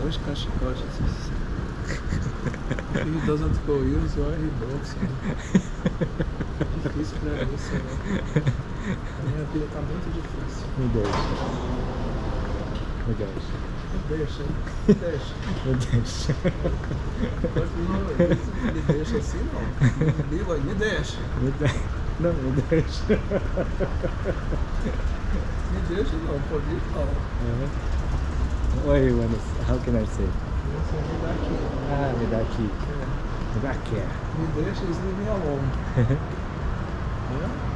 Oshkosh. He doesn't go use why he broke some. Difícil pra isso, né? A minha vida tá muito difícil. Me deixa. Me deixa. Me deixa, hein? Me deixa. Me deixa. Me deixa assim não. Viva, me deixa. Me deixa. Não, me deixa. Me deixa não, pode ir não. What do you want to say? How can I say? Me dá aqui. Ah, me dá aqui. É. Me dá aqui. Me deixa e leave me alone. É?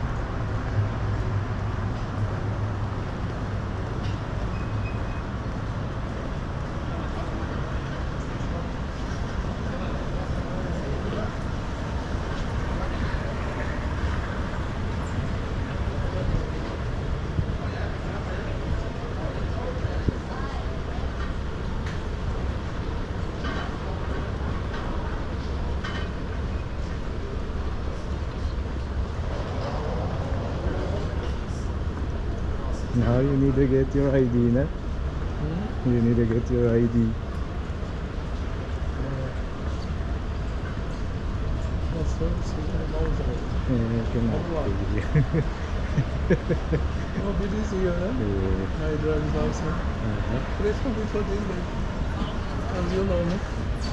Now you need to get your ID, na? You need to get your ID. Nossa, você é malzão. É uma belezinha, né? My driver's license. Por isso que eu vim fazer bem. Brasil não, né?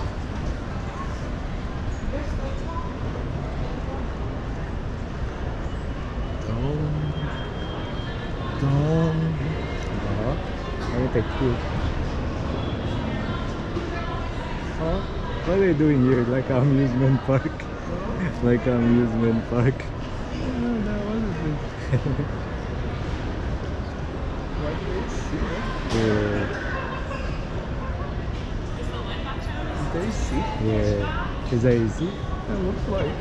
Let me take you. What are they doing here? Like an amusement park? Like an amusement park. That wasn't it. Like AC, né? Yeah. AC? Yeah. Is that easy? It looks like.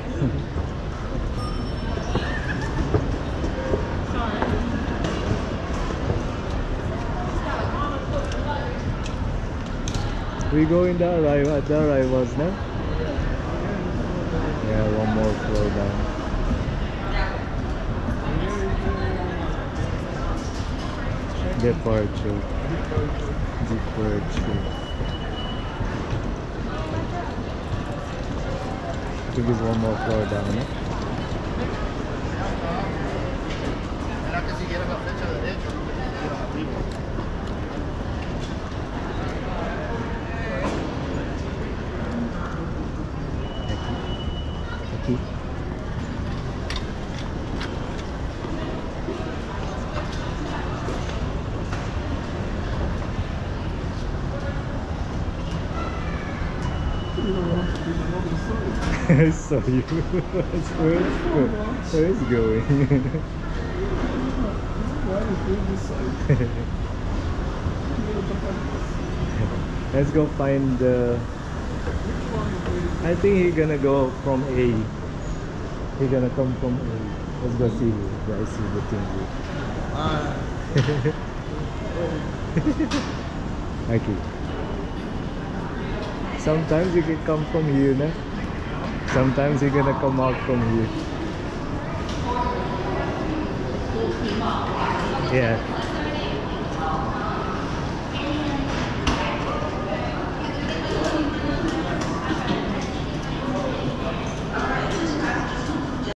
We go in the arrivals now? Yeah, one more floor down. Departure. I think it's one more floor down, no? Aqui. I saw you. Where is going? Let's go find the... I think he's gonna go from A. He's gonna come from A. Let's go see I see the thing. Okay. Sometimes you can come from here, no? Sometimes you're gonna come out from here. Yeah.